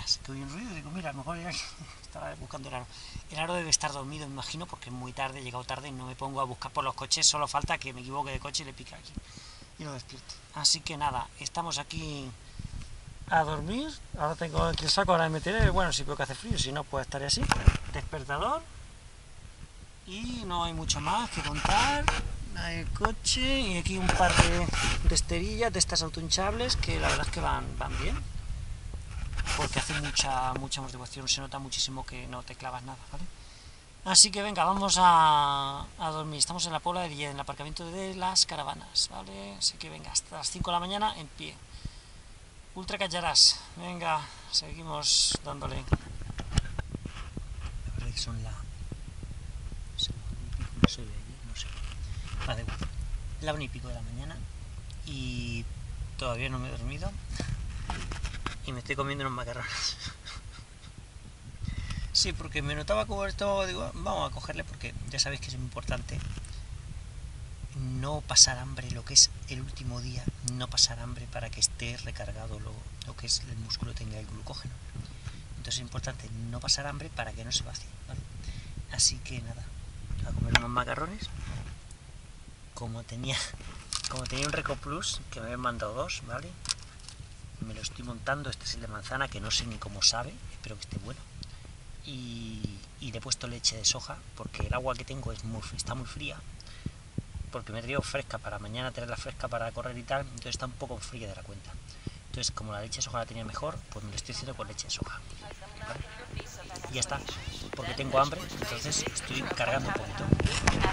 caravanas, que oí un ruido y digo, mira, a lo mejor estaba buscando el aro. El aro debe estar dormido, me imagino, porque es muy tarde, he llegado tarde y no me pongo a buscar por los coches, solo falta que me equivoque de coche y le pique aquí y lo despierte. Así que nada, estamos aquí a dormir. Ahora tengo aquí el saco, ahora me meteré, bueno, si veo que hace frío, si no, pues estaré así. Despertador. Y no hay mucho más que contar. Hay el coche y aquí un par de esterillas de estas autohinchables que la verdad es que van bien. Porque hace mucha amortiguación, se nota muchísimo que no te clavas nada, ¿vale? Así que venga, vamos a dormir. Estamos en la Pobla de Villena, en el aparcamiento de las caravanas, ¿vale? Así que venga, hasta las 5 de la mañana en pie. Ultra Callarás, venga, seguimos dándole. La verdad que son la... no se ve allí, no sé. Vale, la 1 y pico de la mañana y todavía no me he dormido y me estoy comiendo unos macarrones. Sí, porque me notaba como esto, digo, vamos a cogerle porque ya sabéis que es muy importante no pasar hambre, lo que es el último día, no pasar hambre para que esté recargado lo que es el músculo, tenga el glucógeno. Entonces es importante no pasar hambre para que no se vacíe, ¿vale? Así que nada, a comer unos macarrones. Como tenía un Reco Plus, que me habían mandado 2, ¿vale? Me lo estoy montando, este es el de manzana, que no sé ni cómo sabe, espero que esté bueno. Y le he puesto leche de soja, porque el agua que tengo está muy fría, porque me he traído fresca para mañana tenerla fresca para correr y tal, entonces está un poco fría de la cuenta. Entonces, como la leche de soja la tenía mejor, pues me lo estoy haciendo con leche de soja, ¿vale? Y ya está, porque tengo hambre, entonces estoy cargando un poquito.